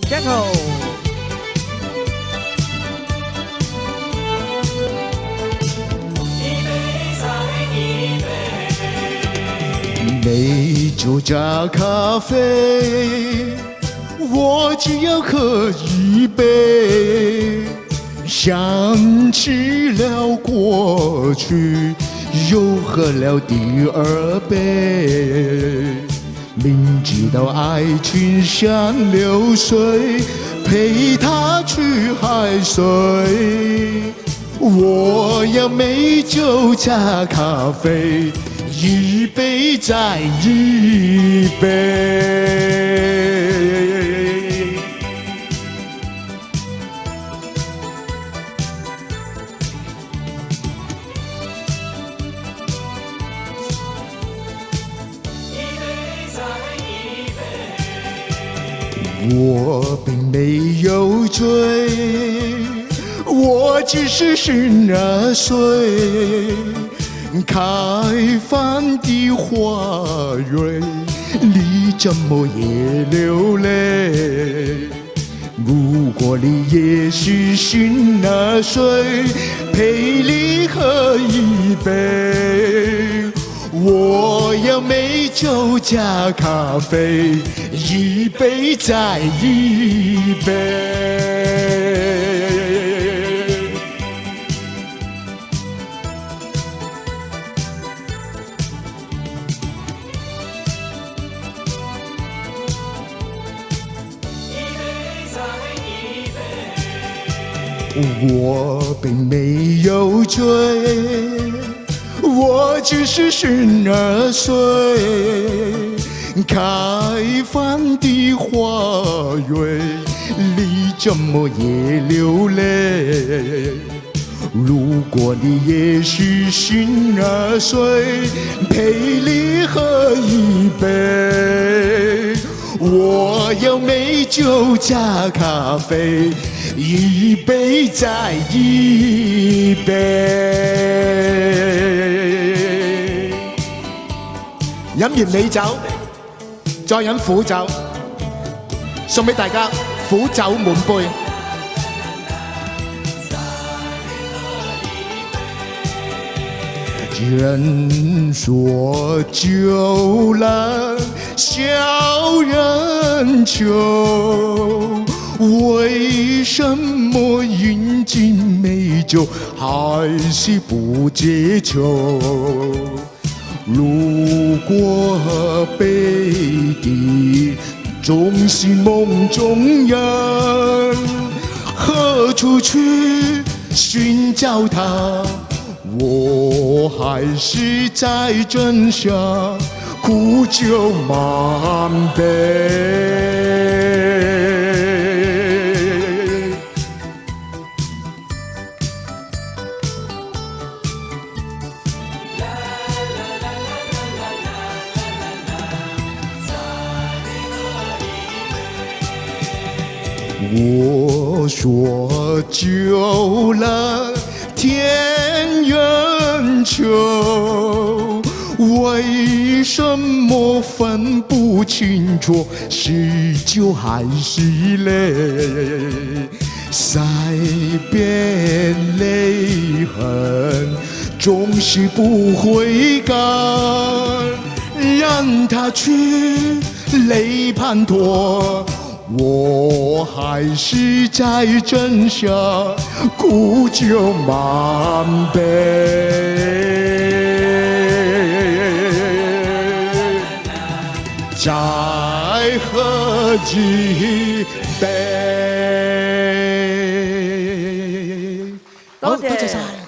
江口。 美酒加咖啡，我只要喝一杯。想起了过去，又喝了第二杯。明知道爱情像流水，陪他去海水。我要美酒加咖啡，一杯再一杯。我并没有醉，我只是12岁。开放的花蕊，你怎么也流泪？如果你也是12岁，陪你喝一杯。我要美酒加咖啡，一杯再一杯。我并没有醉，我只是12岁。开放的花蕊，你怎么也流泪？如果你也是12岁，陪你喝一杯。我要美酒加咖啡，一杯再一杯。飲完美酒，再飲苦酒，送俾大家苦酒滿杯。人说酒来笑人愁，为什么饮尽美酒还是不解愁？路过北地，总是梦中人，何处去寻找他？我还是在斟下苦酒满杯。我说酒来天缘秋，为什么分不清楚是酒还是泪？塞遍泪痕，总是不会干，让它去泪滂沱。我还是在斟下苦酒满杯，再喝几杯。 多謝好，多謝晒。